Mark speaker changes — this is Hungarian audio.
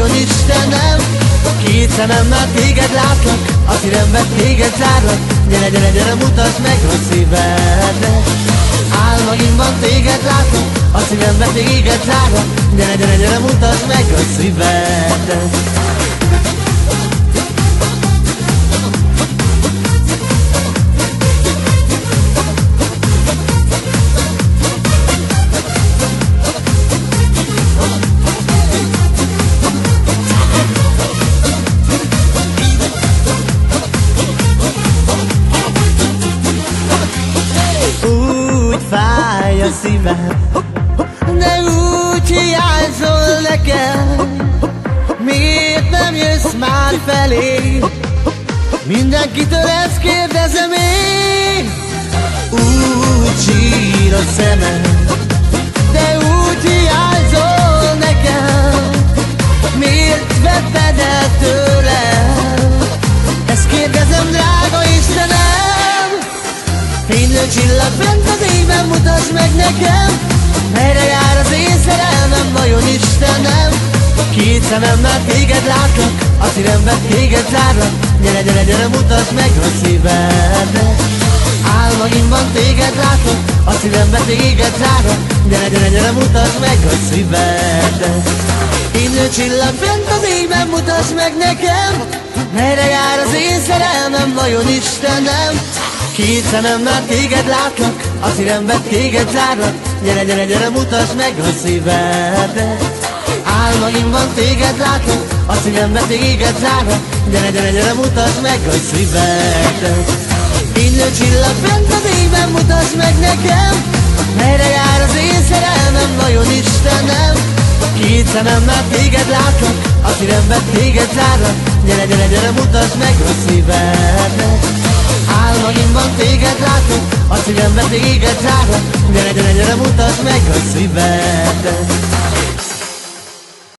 Speaker 1: vajon Istenem? Két szememmel téged látlak, a szívemben téged zárlak. Gyere, gyere, gyere, mutasd meg a szívedet. Álmaimban téged látlak, a szívemben téged zárlak. Gyere, gyere, gyere, mutasd meg a szívedet.
Speaker 2: Fáj a szívem, de úgy hiányzol nekem. Miért nem jössz már felé? Mindenkitől ezt kérdezem én. Úgy sír a szemem, de úgy hiányzol nekem. Miért vetted el tőlem? Ezt kérdezem, drága Istenem. Fénylő csillag bent az égben, mutasd meg nekem. Merre jár az én szerelmem, vajon Istenem? Két szememmel téged látlak, a szívemben téged zárlak. Gyere, gyere, gyere, mutasd meg a szívedet. Álmaimban téged látlak, a szívemben téged zárlak. Gyere, gyere, gyere, mutasd meg a szívedet. Fénylő csillag bent az égben, mutasd meg nekem. Merre jár az én szerelmem, vajon Istenem? Két szememmel téged látlak, a szívemben téged zárlak. Gyere, gyere, gyere, mutasd meg a szívedet. Álmaimban téged látlak, a szívemben téged zárlak. Gyere, gyere, gyere, mutasd meg a szívedet. Fénylő csillag bent az égben, mutasd meg nekem. Merre jár az én szerelmem, vajon Istenem? Két szememmel téged látlak, a szívemben téged zárlak. Gyere, gyere, gyere, mutasd meg a szívedet. Álmaimban téged látok, a szívemben téged zárlak. Gyere, gyere, gyere, mutasd meg a szívedet.